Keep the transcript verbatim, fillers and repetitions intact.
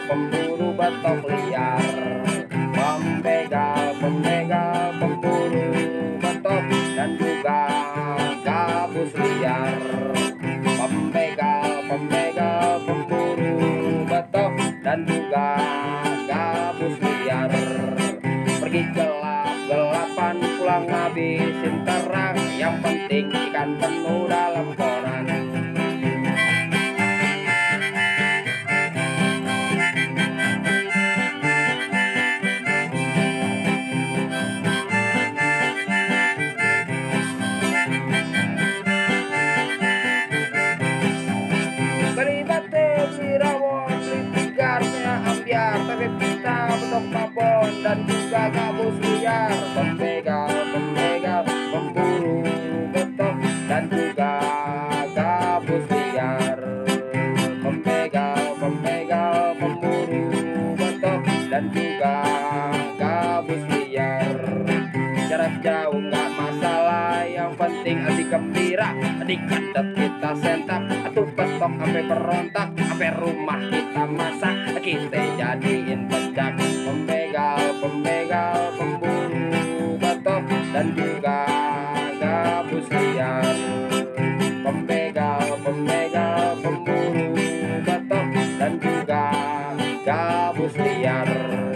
pemburu betok liar. Pembegal, pembegal, pemburu betok dan juga gabus liar. Pembegal, pembegal, pemburu betok dan juga gabus liar. Pergi gelap-gelapan pulang ngabisin terang, yang penting ikan penuh dalam koran. Beribate Wirawon, litigarnya ambiar, tapi kita betok babon dan juga gabus liar. Pembegal, pembegal, pemburu betok dan juga gabus liar. Pembegal, pembegal, pemburu betok dan juga gabus liar. Jarak jauh nggak masalah, yang penting adik gembira, adik kadet kita sentap, atuh betok sampai berontak, sampai rumah kita masak, kita jadiin pecak. Pembegal, pembegal, pemburu betok dan juga gabus liar. Pembegal, pembegal, pemburu betok dan juga gabus liar.